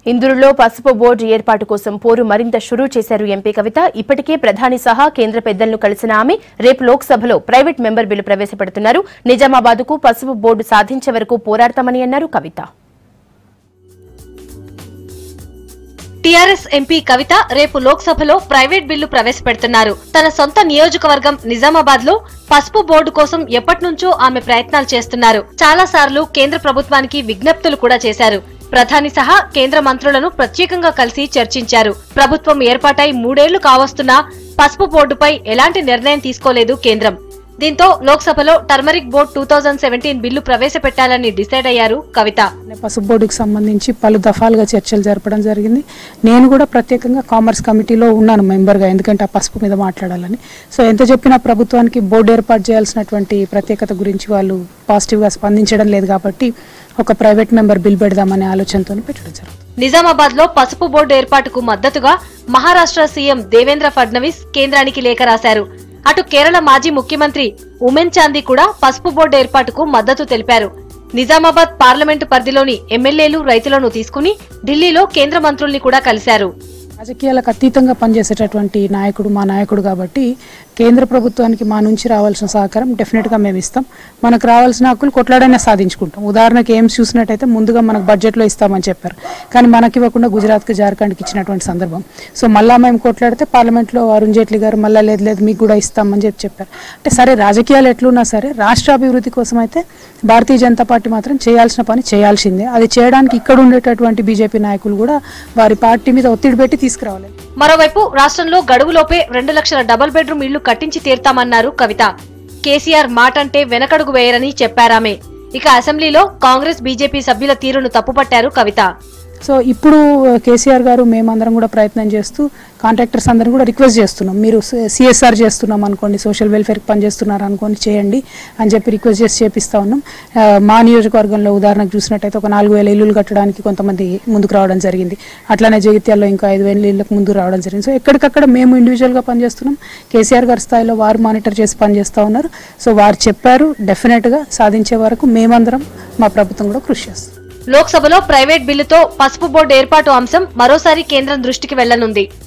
ఇందూరులో పసుపు బోర్డు ఏర్పాటు కోసం పోరు మరింత షురూ చేశారు ఎంపీ కవిత. ఇప్పటికే ప్రధాని సహా కేంద్ర పెద్దలను కలిసిన ఆమె రేపు లోక్సభలో ప్రైవేట్ మెంబర్ బిల్లు ప్రవేశపెడుతున్నారు. నిజామాబాద్కు పసుపు బోర్డు సాధించే వరకు పోరాడతామని అన్నారు కవిత. టీఆర్ఎస్ ఎంపీ కవిత రేపు లోక్సభలో ప్రైవేట్ బిల్లు ప్రవేశపెడుతున్నారు. తన సొంత నియోజకవర్గం నిజామాబాద్ లో పసుపు బోర్డు కోసం ఎప్పటినుంచో ఆమె ప్రయత్నాలు చేస్తున్నారు. చాలా సార్లు కేంద్ర ప్రభుత్వానికి విజ్ఞప్తులు కూడా చేశారు. ప్రధాని సహా కేంద్ర మంత్రులను ప్రత్యేకంగా కలిసి చర్చించారు. ప్రభుత్వం ఏర్పాటై 3 ఏళ్లు కావస్తున్నా పసుపు బోర్డుపై ఎలాంటి నిర్ణయం తీసుకోలేదు కేంద్రం. దీంతో లోక్సభలో టర్మరిక్ బోర్డు 2017 బిల్లు ప్రవేశపెట్టాలని డిసైడ్ అయ్యారు కవిత. పసుపు బోర్డుకు సంబంధించి పలు దఫాలుగా చర్చలు జరపడం జరిగింది. నేను కూడా ప్రత్యేకంగా కామర్స్ కమిటీలో ఉన్నాను మెంబర్గా, ఎందుకంటే ఆ పసుపు మీద మాట్లాడాలని. సో ఎంత చెప్పినా ప్రభుత్వానికి బోర్డు ఏర్పాటు చేయాల్సినటువంటి ప్రత్యేకత గురించి వాళ్ళు పాజిటివ్గా స్పందించడం లేదు. కాబట్టి ఒక ప్రైవేట్ మెంబర్ బిల్ పెడదామనే ఆలోచనతో పెట్టడం జరుగుతుంది. నిజామాబాద్ లో పసుపు బోర్డు ఏర్పాటుకు మద్దతుగా మహారాష్ట్ర సీఎం దేవేంద్ర ఫడ్నవీస్ కేంద్రానికి లేఖ రాశారు. అటు కేరళ మాజీ ముఖ్యమంత్రి ఉమెన్ చాందీ కూడా పసుపు బోర్డు ఏర్పాటుకు మద్దతు తెలిపారు. నిజామాబాద్ పార్లమెంటు పరిధిలోని ఎమ్మెల్యేలు రైతులను తీసుకుని ఢిల్లీలో కేంద్ర మంత్రుల్ని కూడా కలిశారు. రాజకీయాలకు అతీతంగా పనిచేసేటటువంటి నాయకుడు మా నాయకుడు కాబట్టి కేంద్ర ప్రభుత్వానికి మా నుంచి రావాల్సిన సహకారం డెఫినెట్గా మేము ఇస్తాం. మనకు రావాల్సిన హక్కులు కొట్లాడైనా సాధించుకుంటాం. ఉదాహరణకి ఎయిమ్స్ చూసినట్టయితే ముందుగా మనకు బడ్జెట్లో ఇస్తామని చెప్పారు, కానీ మనకి ఇవ్వకుండా గుజరాత్కి జార్ఖండ్కి ఇచ్చినటువంటి సందర్భం. సో మళ్ళా మేము కొట్లాడితే పార్లమెంట్లో అరుణ్ జైట్లీ గారు మళ్ళీ లేదు మీకు కూడా ఇస్తామని చెప్పారు. అంటే సరే రాజకీయాలు ఎట్లున్నా సరే రాష్ట్ర అభివృద్ధి కోసం అయితే భారతీయ జనతా పార్టీ మాత్రం చేయాల్సిన పని చేయాల్సిందే. అది చేయడానికి ఇక్కడ ఉండేటటువంటి బీజేపీ నాయకులు కూడా వారి పార్టీ మీద ఒత్తిడి పెట్టి తీసుకురావాలి. మరోవైపు రాష్ట్రంలో గడువులోపే 2 లక్షల డబుల్ బెడ్రూమ్ ఇళ్లు కట్టించి తీర్తామన్నారు కవిత. కేసీఆర్ మాటంటే వెనకడుగు వేయరని చెప్పారామె. ఇక అసెంబ్లీలో కాంగ్రెస్ బీజేపీ సభ్యుల తీరును తప్పుపట్టారు కవిత. సో ఇప్పుడు కేసీఆర్ గారు మేమందరం కూడా ప్రయత్నం చేస్తూ కాంట్రాక్టర్స్ అందరం కూడా రిక్వెస్ట్ చేస్తున్నాం, మీరు సిఎస్ఆర్ చేస్తున్నాం అనుకోండి, సోషల్ వెల్ఫేర్కి పనిచేస్తున్నారు అనుకోండి, చేయండి అని చెప్పి రిక్వెస్ట్ చేసి చేపిస్తూ ఉన్నాం. మా నియోజకవర్గంలో ఉదాహరణకు చూసినట్టయితే ఒక 4000 ఇల్లులు కట్టడానికి కొంతమంది ముందుకు రావడం జరిగింది. అట్లానే జగిత్యాల్లో ఇంకా 5000 ఇళ్ళకు ముందు రావడం జరిగింది. సో ఎక్కడికక్కడ మేము ఇండివిజువల్గా పనిచేస్తున్నాం. కేసీఆర్ గారి స్థాయిలో వారు మానిటర్ చేసి పనిచేస్తూ ఉన్నారు. సో వారు చెప్పారు, డెఫినెట్గా సాధించే వరకు మేమందరం మా ప్రభుత్వం కూడా కృషి చేస్తాం. లోక్సభలో ప్రైవేట్ బిల్లుతో పసుపు బోర్డు ఏర్పాటు అంశం మరోసారి కేంద్రం దృష్టికి వెళ్లనుంది.